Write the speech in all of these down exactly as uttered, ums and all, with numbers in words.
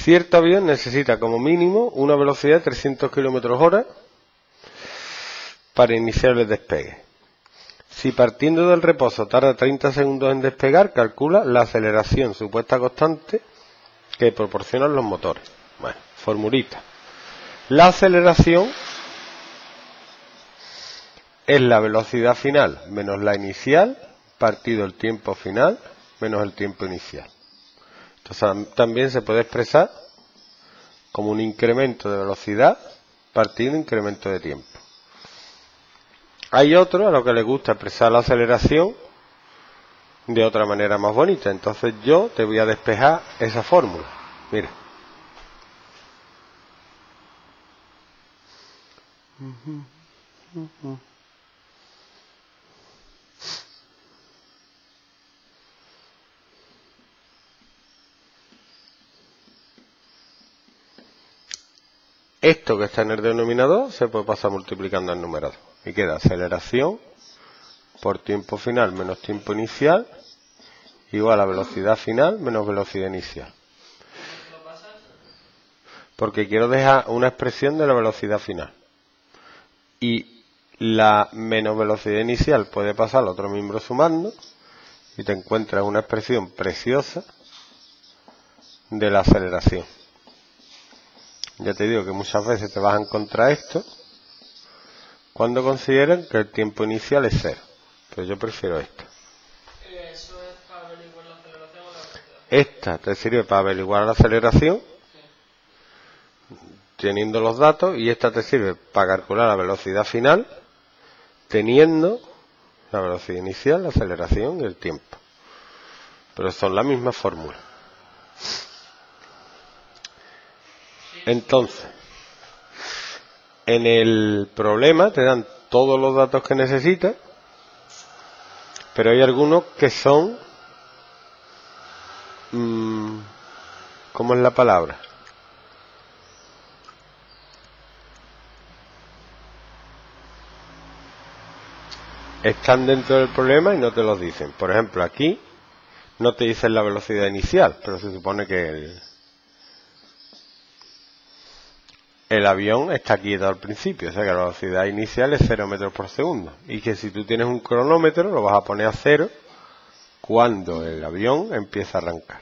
Cierto avión necesita como mínimo una velocidad de trescientos kilómetros hora para iniciar el despegue. Si partiendo del reposo tarda treinta segundos en despegar, calcula la aceleración supuesta constante que proporcionan los motores. Bueno, formulita. La aceleración es la velocidad final menos la inicial partido el tiempo final menos el tiempo inicial. Entonces también se puede expresar como un incremento de velocidad partido incremento de tiempo. Hay otros a los que les gusta expresar la aceleración de otra manera más bonita. Entonces yo te voy a despejar esa fórmula. Mira. Esto que está en el denominador se puede pasar multiplicando al numerador. Y queda aceleración por tiempo final menos tiempo inicial igual a velocidad final menos velocidad inicial. Porque quiero dejar una expresión de la velocidad final. Y la menos velocidad inicial puede pasar al otro miembro sumando y te encuentras una expresión preciosa de la aceleración. Ya te digo que muchas veces te vas a encontrar esto cuando consideren que el tiempo inicial es cero. Pero yo prefiero esto. ¿Eso es para averiguar la aceleración o la velocidad? Esta te sirve para averiguar la aceleración, sí, teniendo los datos, y esta te sirve para calcular la velocidad final, teniendo la velocidad inicial, la aceleración y el tiempo. Pero son la misma fórmula. Entonces, en el problema te dan todos los datos que necesitas, pero hay algunos que son, mmm, ¿cómo es la palabra? Están dentro del problema y no te los dicen. Por ejemplo, aquí no te dicen la velocidad inicial, pero se supone que el, el avión está quieto al principio, o sea que la velocidad inicial es cero metros por segundo. Y que si tú tienes un cronómetro, lo vas a poner a cero cuando el avión empieza a arrancar.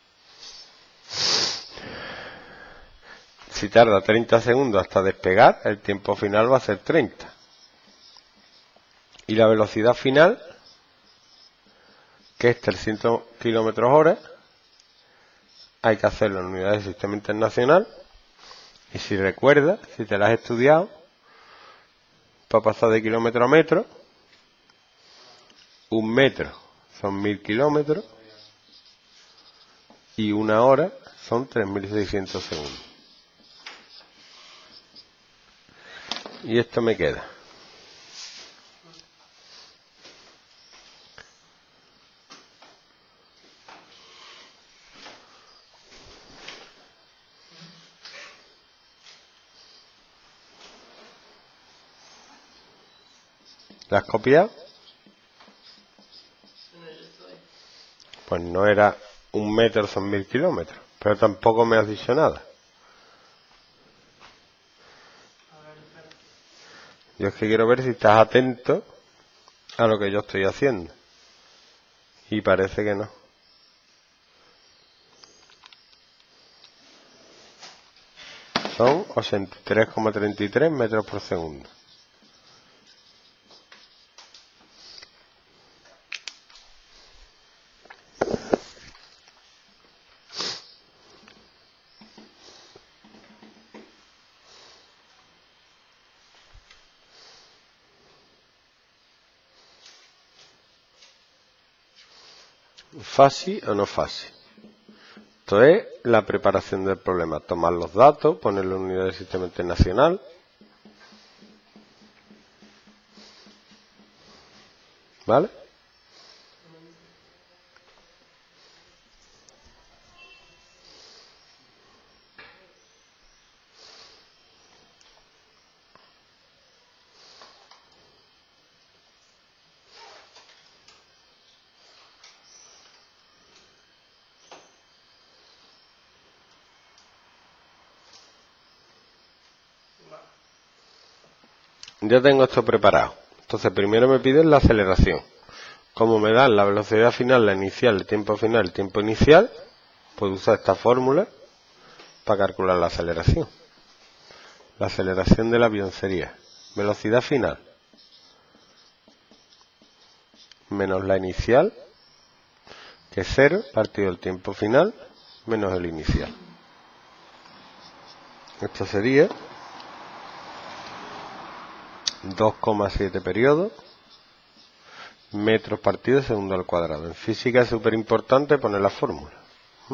Si tarda treinta segundos hasta despegar, el tiempo final va a ser treinta. Y la velocidad final, que es trescientos kilómetros hora, hay que hacerlo en unidades de sistema internacional. Y si recuerdas, si te la has estudiado, para pasar de kilómetro a metro, un metro son mil kilómetros y una hora son tres mil seiscientos segundos. Y esto me queda. ¿La has copiado? Pues no era un metro son mil kilómetros, pero tampoco me has dicho nada. Yo es que quiero ver si estás atento a lo que yo estoy haciendo. Y parece que no. Son ochenta y tres coma treinta y tres metros por segundo. ¿Fácil o no fácil? Esto es la preparación del problema. Tomar los datos, ponerlo en unidad del sistema internacional. ¿Vale? ya tengo esto preparado. Entonces primero me piden la aceleración. Como me dan la velocidad final, la inicial, el tiempo final, el tiempo inicial, puedo usar esta fórmula para calcular la aceleración. La aceleración del avión sería velocidad final menos la inicial, que es cero, partido el tiempo final, menos el inicial. Esto sería dos coma siete periodos, metros partido segundo al cuadrado. En física es súper importante poner la fórmula. ¿Mm?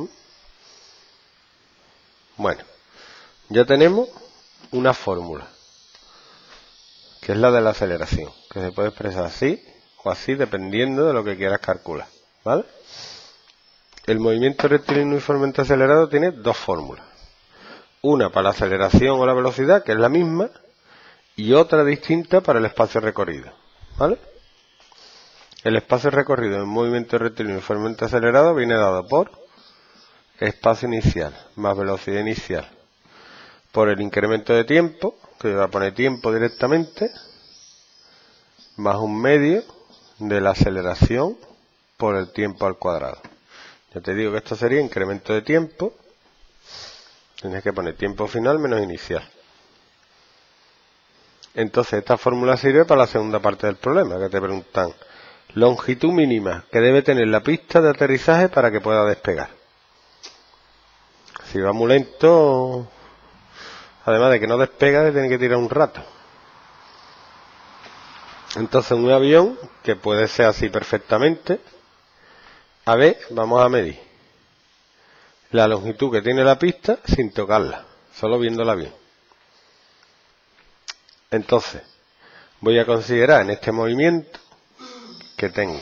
Bueno, ya tenemos una fórmula, que es la de la aceleración, que se puede expresar así o así dependiendo de lo que quieras calcular, ¿vale? El movimiento rectilíneo uniformemente acelerado tiene dos fórmulas. Una para la aceleración o la velocidad, que es la misma, y otra distinta para el espacio recorrido, ¿vale? El espacio recorrido en movimiento rectilíneo uniformemente acelerado viene dado por espacio inicial más velocidad inicial por el incremento de tiempo, que voy a poner tiempo directamente, más un medio de la aceleración por el tiempo al cuadrado. Ya te digo que esto sería incremento de tiempo, tienes que poner tiempo final menos inicial. Entonces esta fórmula sirve para la segunda parte del problema, que te preguntan longitud mínima que debe tener la pista de aterrizaje para que pueda despegar. Si va muy lento, además de que no despega, tiene que tirar un rato. Entonces un avión, que puede ser así perfectamente, a ver, vamos a medir la longitud que tiene la pista sin tocarla, solo viéndola bien. Entonces, voy a considerar en este movimiento que tengo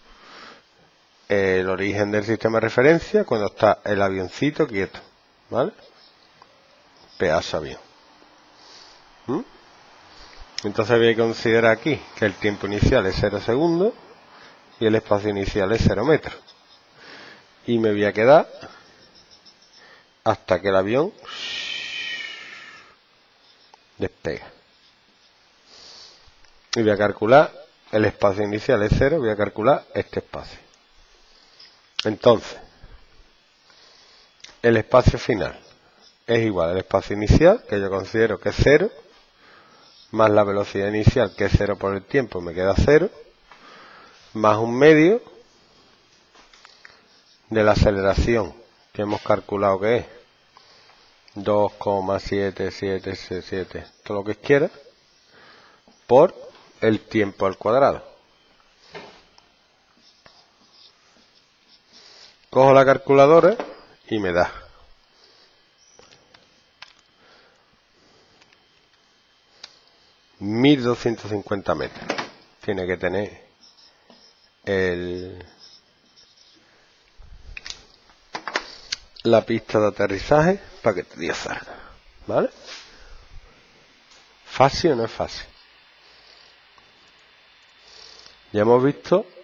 el origen del sistema de referencia cuando está el avioncito quieto, ¿vale? Pedazo avión. ¿Mm? Entonces voy a considerar aquí que el tiempo inicial es cero segundos y el espacio inicial es cero metros. Y me voy a quedar hasta que el avión despega. Y voy a calcular, el espacio inicial es cero, voy a calcular este espacio. Entonces, el espacio final es igual al espacio inicial, que yo considero que es cero, más la velocidad inicial, que es cero por el tiempo, me queda cero, más un medio de la aceleración, que hemos calculado que es dos coma siete siete siete, todo lo que quiera, por el tiempo al cuadrado. Cojo la calculadora y me da mil doscientos cincuenta metros. Tiene que tener el, la pista de aterrizaje para que te diga salga, ¿vale? ¿Fácil o no es fácil? Ya hemos visto